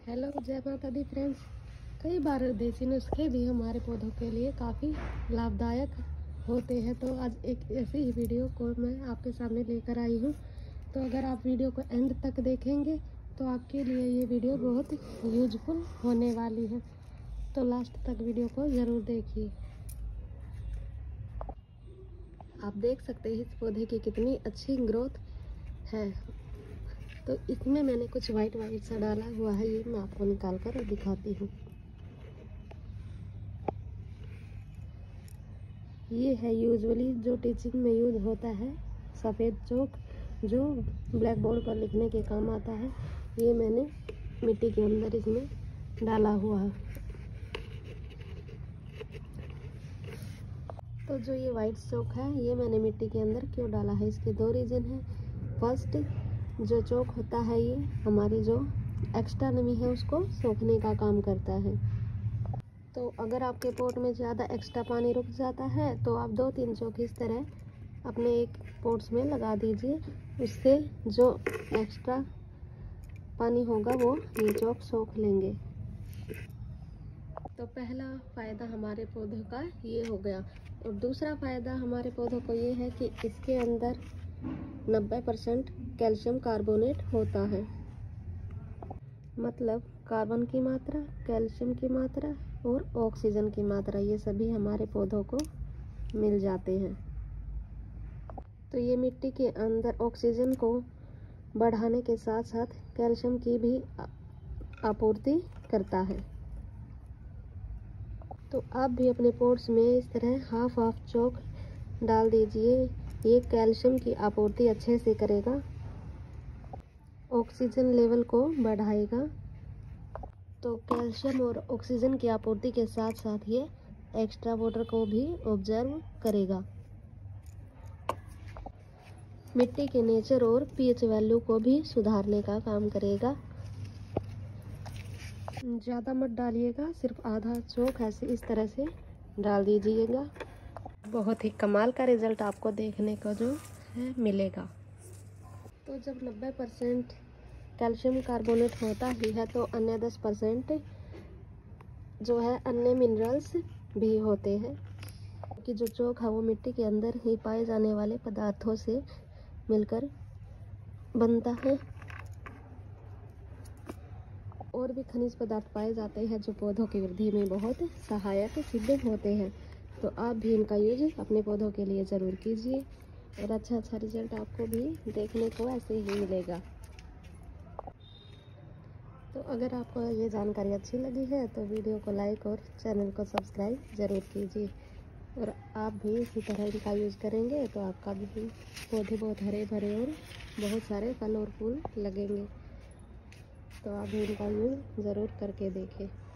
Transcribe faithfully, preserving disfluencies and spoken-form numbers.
Hello, जय माता दी friends. कई बार देसी नुस्खे भी हमारे पौधों के लिए काफ़ी लाभदायक होते हैं, तो आज एक ऐसी ही वीडियो को मैं आपके सामने लेकर आई हूँ। तो अगर आप वीडियो को एंड तक देखेंगे तो आपके लिए ये वीडियो बहुत यूजफुल होने वाली है, तो लास्ट तक वीडियो को ज़रूर देखिए। आप देख सकते हैं इस पौधे की कितनी अच्छी ग्रोथ है। तो इसमें मैंने कुछ वाइट वाइट सा डाला हुआ है, ये मैं आपको निकाल कर दिखाती हूँ। ये है यूजुअली जो टीचिंग में यूज होता है, सफ़ेद चौक जो ब्लैक बोर्ड पर लिखने के काम आता है। ये मैंने मिट्टी के अंदर इसमें डाला हुआ है। तो जो ये वाइट चौक है ये मैंने मिट्टी के अंदर क्यों डाला है, इसके दो रीज़न है। फर्स्ट, जो चौक होता है ये हमारी जो एक्स्ट्रा नमी है उसको सोखने का काम करता है। तो अगर आपके पोट में ज़्यादा एक्स्ट्रा पानी रुक जाता है तो आप दो तीन चौक इस तरह अपने एक पोट्स में लगा दीजिए, उससे जो एक्स्ट्रा पानी होगा वो ये चौक सोख लेंगे। तो पहला फ़ायदा हमारे पौधों का ये हो गया। और दूसरा फ़ायदा हमारे पौधों को ये है कि इसके अंदर नब्बे परसेंट कैल्शियम कार्बोनेट होता है। मतलब कार्बन की मात्रा, कैल्शियम की मात्रा और ऑक्सीजन की मात्रा, ये सभी हमारे पौधों को मिल जाते हैं। तो ये मिट्टी के अंदर ऑक्सीजन को बढ़ाने के साथ साथ कैल्शियम की भी आपूर्ति करता है। तो आप भी अपने पोट्स में इस तरह हाफ हाफ चौक डाल दीजिए। ये कैल्शियम की आपूर्ति अच्छे से करेगा, ऑक्सीजन लेवल को बढ़ाएगा। तो कैल्शियम और ऑक्सीजन की आपूर्ति के साथ साथ ये एक्स्ट्रा वाटर को भी ऑब्जर्व करेगा, मिट्टी के नेचर और पीएच वैल्यू को भी सुधारने का काम करेगा। ज़्यादा मत डालिएगा, सिर्फ आधा चौक ऐसे इस तरह से डाल दीजिएगा। बहुत ही कमाल का रिजल्ट आपको देखने को जो है मिलेगा। तो जब नब्बे परसेंट कैल्शियम कार्बोनेट होता ही है तो अन्य दस परसेंट जो है अन्य मिनरल्स भी होते हैं, कि जो चौक है वो मिट्टी के अंदर ही पाए जाने वाले पदार्थों से मिलकर बनता है। और भी खनिज पदार्थ पाए जाते हैं जो पौधों की वृद्धि में बहुत सहायक सिद्ध होते हैं। तो आप भी इनका यूज अपने पौधों के लिए ज़रूर कीजिए और अच्छा अच्छा रिजल्ट आपको भी देखने को ऐसे ही मिलेगा। तो अगर आपको ये जानकारी अच्छी लगी है तो वीडियो को लाइक और चैनल को सब्सक्राइब ज़रूर कीजिए। और आप भी इसी तरह इनका यूज़ करेंगे तो आपका भी पौधे बहुत हरे भरे और बहुत सारे फल और फूल लगेंगे। तो आप भी इनका यूज़ ज़रूर करके देखें।